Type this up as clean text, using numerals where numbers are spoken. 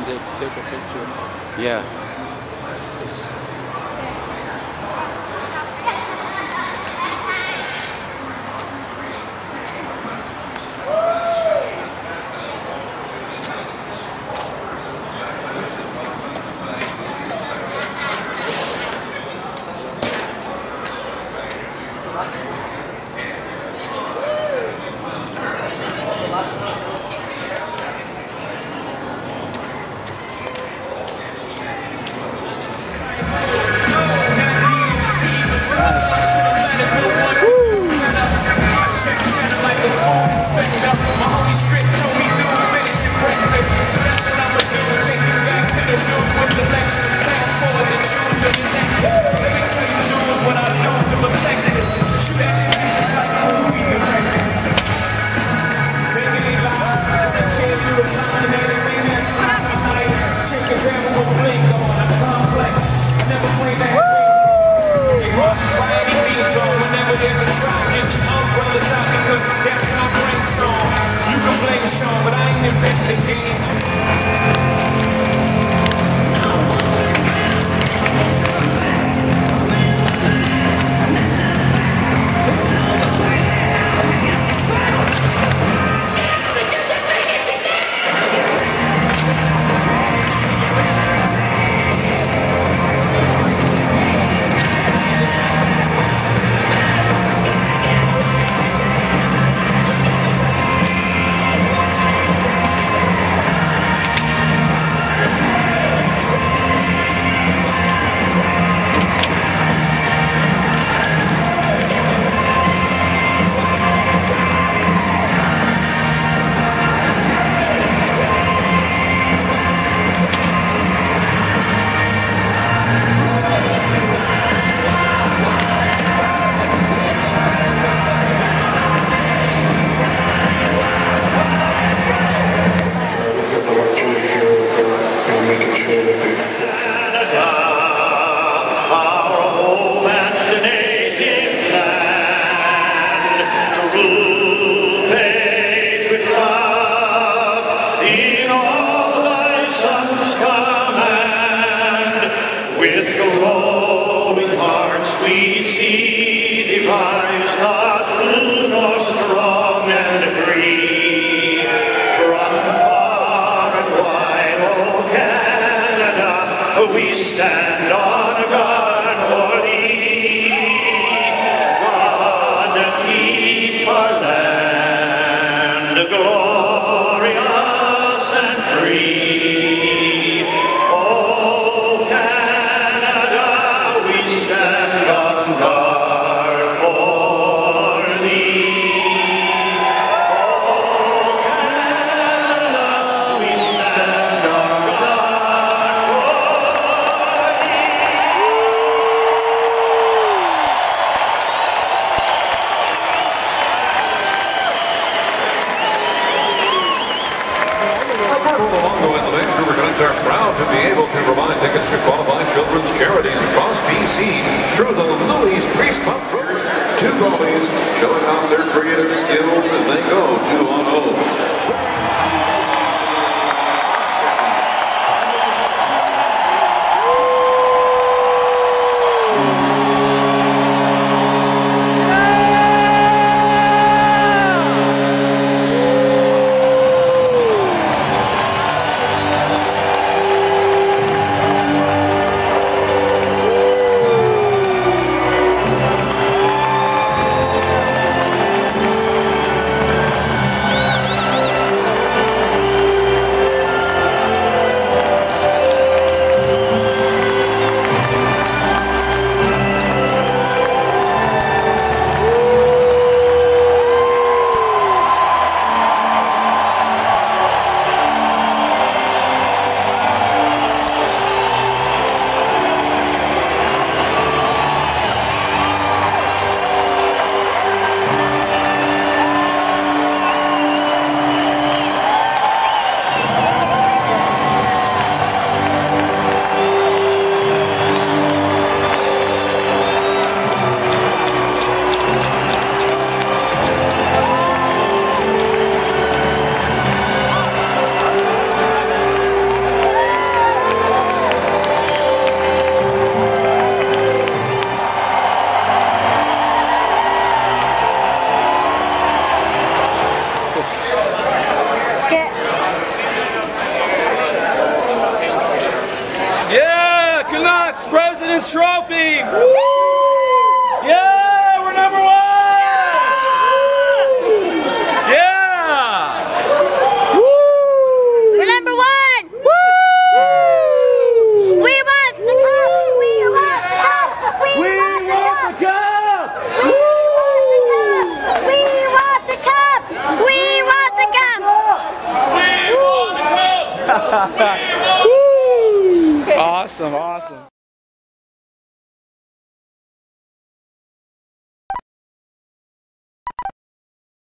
to take a picture. Yeah. We stand on guard for thee, God, keep our land glorious and free. Oh, Canada, we stand on guard for thee. Oh, Canada, we stand on guard for are proud to be able to provide tickets to qualified children's charities across BC through the Louis Grease Pump Program. Two goalies showing off their creative skills as they go 2-on-0. Awesome, awesome.